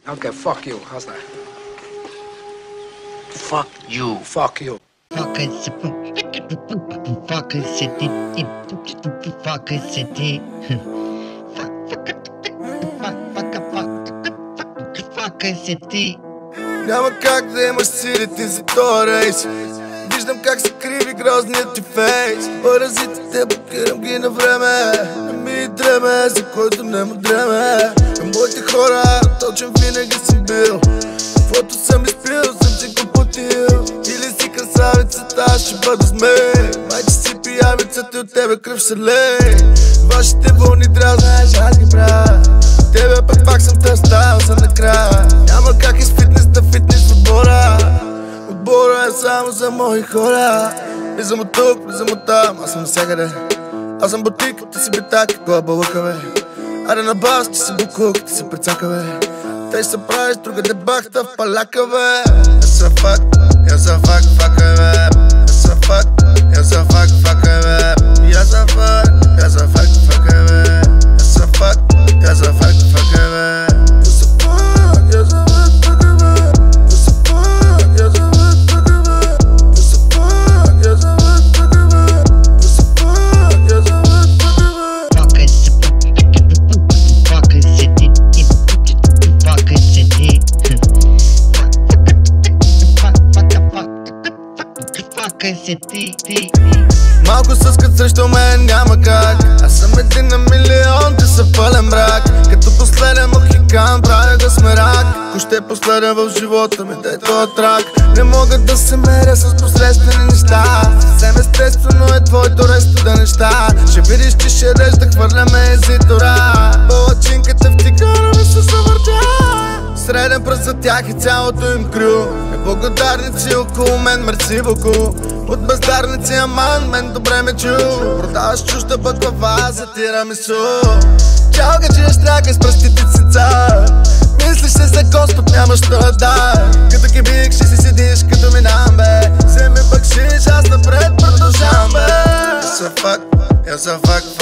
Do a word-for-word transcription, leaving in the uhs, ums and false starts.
Okay, fuck you. How's that? Fuck you. Fuck you. Fuck is it? Fuck is it? Fuck is it? Fuck is it? Няма как да имаш силите за този рейс. Виждам как се криви грозният ти фейс. Паразитите блокирам ги на време. Не ми дреме, за който не му дреме. Към моите хора точен винаги съм бил. Каквото съм изпил, съм си го платил. Или си красавицата, аз ще бъда змей. Майче си пиявицата и от тебе кръв ще лей. Вашите вълни дразнаеш, аз ги правя. Тебе пък пак съм те оставил за накрая. Няма как из фитнес да фитнес в отбора. Отбора е само за мои хора. Влизам от тук, влизам от там, аз съм навсякъде. Аз съм бутик, ти си битак, кой е бълъка бе. Аре на бас, ти си букук, ти си прецака бе. Те ще се правиш, другаде бахта в паляка бе. Yes a fuck, yes a fuck, fuck бе. Yes a fuck, yes a fuck, fuck бе. Yes a fuck, yes a fuck, fuck бе. Yes a fuck, yes a fuck, fuck бе. Yes a fuck, yes a fuck, fuck бе. Yes a fuck, yes a fuck, fuck bе. Yes a fuck, yes a fuck, fuck bе. Yes a fuck, yes a fuck, fuck bе. Fuck is it? Fuck is it? Fuck is it? Fuck is it? Малко съскат срещу мен няма как. Аз съм един на милион, ти са пълен брак. Като последен мохикан правя го смерак. Ако ще е последен в живота ми, дай този трак. Не мога да се меря с посредствени неща. Съвсем естествено е твоето ресто да неща. Ще видиш, че ще деш да хвърляме езитора. Палачинката в тигана ми се завъртя. Среден пръст за тях и цялото им крю. Неблагодарници около мен, мерси боку. От бездарници аман, мен добре ме чу. Продаваш чужда бъклава за тирамису. Чао гаджия штрака с пръстите цица. Мислиш се за Господ, нямаш що да дай. Като ги бих, ще си седиш като минам бе. Вземи бъкшиш, аз напред продължам бе. Yes a fuck, yes a fuck.